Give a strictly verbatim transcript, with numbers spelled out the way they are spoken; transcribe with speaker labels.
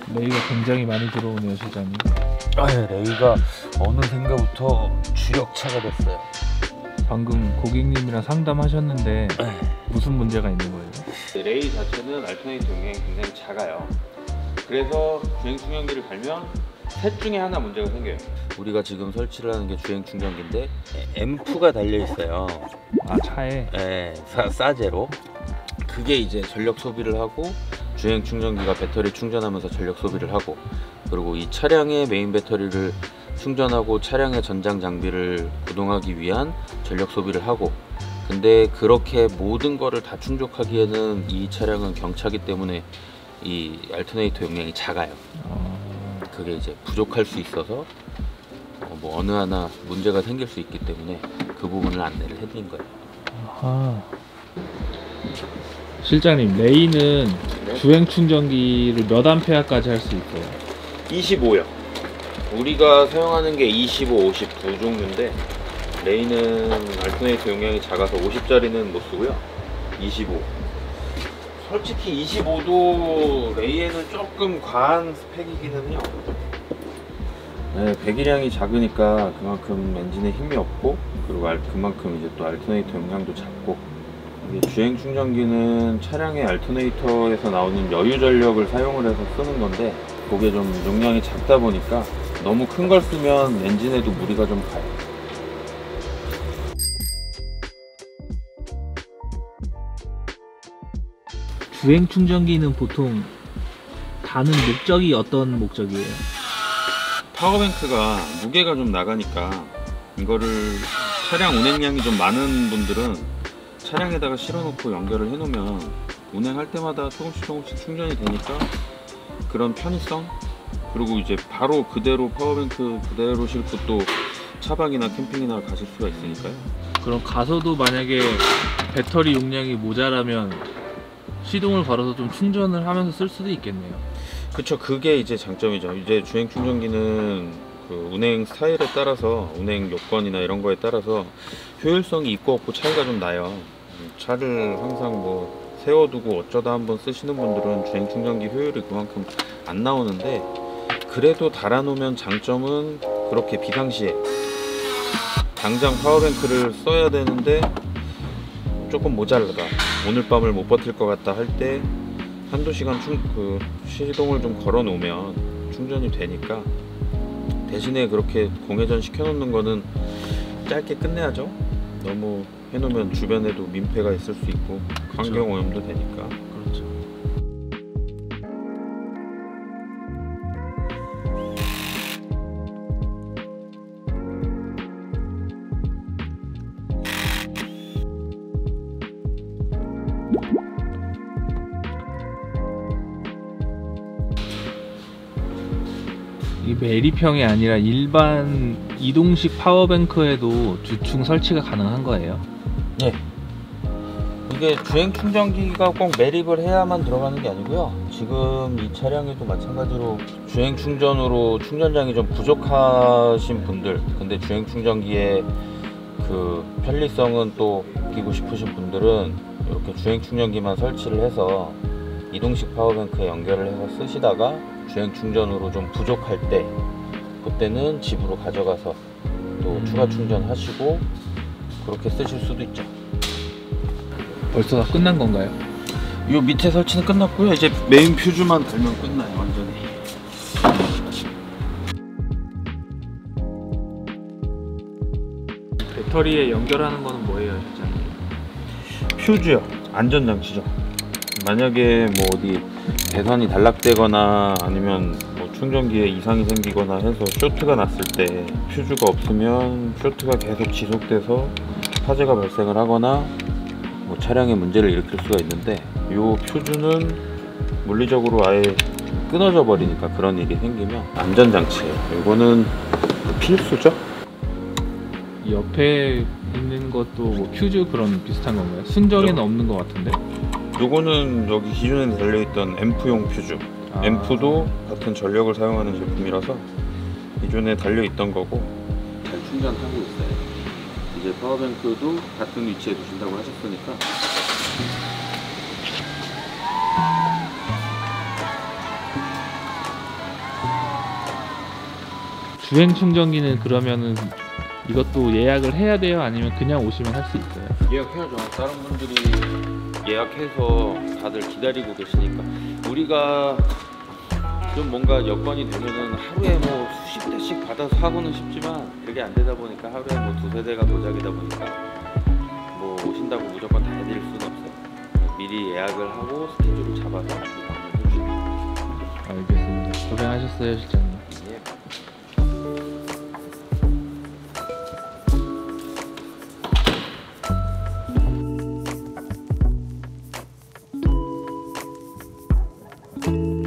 Speaker 1: 레이가 굉장히 많이 들어오네요, 실장님.
Speaker 2: 아, 레이가 어느샌가부터 주력차가 됐어요.
Speaker 1: 방금 고객님이랑 상담하셨는데 무슨 문제가 있는 거예요?
Speaker 3: 레이 자체는 알터네이터 용량이 굉장히 작아요. 그래서 주행 충전기를 달면 셋 중에 하나 문제가 생겨요.
Speaker 2: 우리가 지금 설치를 하는 게 주행 충전기인데 앰프가 달려 있어요.
Speaker 1: 아, 차에?
Speaker 2: 네, 사, 사제로. 그게 이제 전력 소비를 하고 주행 충전기가 배터리 충전하면서 전력 소비를 하고, 그리고 이 차량의 메인 배터리를 충전하고 차량의 전장 장비를 구동하기 위한 전력 소비를 하고, 근데 그렇게 모든 거를 다 충족하기에는 이 차량은 경차기 때문에 이 알터네이터 용량이 작아요.
Speaker 1: 어...
Speaker 2: 그게 이제 부족할 수 있어서 어, 뭐 어느 하나 문제가 생길 수 있기 때문에 그 부분을 안내를 해드린 거예요.
Speaker 1: 아하. 실장님, 레이는
Speaker 3: 네?
Speaker 1: 주행 충전기를 몇 암페어까지 할 수 있어요?
Speaker 3: 이십오요. 우리가 사용하는 게 이십오, 오십구 정도인데 레이는 알터네이터 용량이 작아서 오십짜리는 못 쓰고요. 이십오. 솔직히 이십오도 레이에는 조금 과한 스펙이기는 해요. 네, 배기량이 작으니까 그만큼 엔진에 힘이 없고, 그리고 알, 그만큼 이제 또 알터네이터 용량도 작고, 이게 주행 충전기는 차량의 알터네이터에서 나오는 여유 전력을 사용을 해서 쓰는 건데, 그게 좀 용량이 작다 보니까 너무 큰 걸 쓰면 엔진에도 무리가 좀 가요.
Speaker 1: 주행 충전기는 보통 다는 목적이 어떤 목적이에요?
Speaker 3: 파워뱅크가 무게가 좀 나가니까 이거를 차량 운행량이 좀 많은 분들은 차량에다가 실어놓고 연결을 해놓으면 운행할 때마다 조금씩 조금씩 충전이 되니까 그런 편의성, 그리고 이제 바로 그대로 파워뱅크 그대로 싣고 또 차박이나 캠핑이나 가실 수가 있으니까요.
Speaker 1: 그럼 가서도 만약에 배터리 용량이 모자라면 시동을 걸어서 좀 충전을 하면서 쓸 수도 있겠네요.
Speaker 3: 그쵸, 그게 이제 장점이죠. 이제 주행 충전기는 그 운행 스타일에 따라서, 운행 요건이나 이런 거에 따라서 효율성이 있고 없고 차이가 좀 나요. 차를 항상 뭐 세워두고 어쩌다 한번 쓰시는 분들은 주행 충전기 효율이 그만큼 안 나오는데, 그래도 달아놓으면 장점은 그렇게 비상시에 당장 파워뱅크를 써야 되는데 조금 모자라다, 오늘 밤을 못 버틸 것 같다 할 때 한두 시간 충, 그 시동을 좀 걸어 놓으면 충전이 되니까, 대신에 그렇게 공회전 시켜 놓는 거는 짧게 끝내야죠. 너무 해놓으면 주변에도 민폐가 있을 수 있고 환경 오염도 되니까.
Speaker 1: 그렇죠. 이 메리평이 아니라 일반 이동식 파워뱅크에도 주충 설치가 가능한 거예요?
Speaker 2: 네. 이게 주행 충전기가 꼭 매립을 해야만 들어가는 게 아니고요. 지금 이 차량에도 마찬가지로 주행 충전으로 충전량이 좀 부족하신 분들, 근데 주행 충전기의 그 편리성은 또 느끼고 싶으신 분들은 이렇게 주행 충전기만 설치를 해서 이동식 파워뱅크에 연결을 해서 쓰시다가 주행 충전으로 좀 부족할 때, 그때는 집으로 가져가서 또
Speaker 1: 음.
Speaker 2: 추가 충전하시고 그렇게 쓰실 수도 있죠.
Speaker 1: 벌써 다 끝난 건가요?
Speaker 3: 이 밑에 설치는 끝났고요. 이제 메인 퓨즈만 달면 끝나요, 완전히.
Speaker 1: 배터리에 연결하는 거는 뭐예요, 실장님?
Speaker 3: 퓨즈요, 안전장치죠. 만약에 뭐 어디 배선이 단락되거나 아니면 뭐 충전기에 이상이 생기거나 해서 쇼트가 났을 때 퓨즈가 없으면 쇼트가 계속 지속돼서 화재가 발생을 하거나 뭐 차량에 문제를 일으킬 수가 있는데, 이 퓨즈는 물리적으로 아예 끊어져 버리니까 그런 일이 생기면 안전장치예요. 이거는 필수죠.
Speaker 1: 이 옆에 있는 것도 뭐 퓨즈 그런 비슷한 건가요? 순정에는
Speaker 3: 네.
Speaker 1: 없는 것 같은데?
Speaker 3: 요거는 여기 기존에 달려있던 앰프용 퓨즈.
Speaker 1: 아.
Speaker 3: 앰프도 같은 전력을 사용하는 제품이라서 기존에 달려있던 거고 잘 충전하고 있어요. 이제 파워뱅크도 같은 위치에 두신다고 하셨으니까
Speaker 1: 주행 충전기는 그러면은 이것도 예약을 해야 돼요? 아니면 그냥 오시면 할 수 있어요?
Speaker 2: 예약해야죠. 다른 분들이 예약해서 다들 기다리고 계시니까 우리가 좀 뭔가 여건이 되면은 하루에 뭐 수십 대씩 받아서 하고는 싶지만 그게 안 되다 보니까 하루에 뭐 두세 대가 도착이다 보니까 뭐 오신다고 무조건 다 해드릴 수는 없어요. 미리 예약을 하고 스케줄을 잡아서 방문해 주시면
Speaker 1: 알겠습니다. 고생하셨어요, 실장님.
Speaker 2: 예.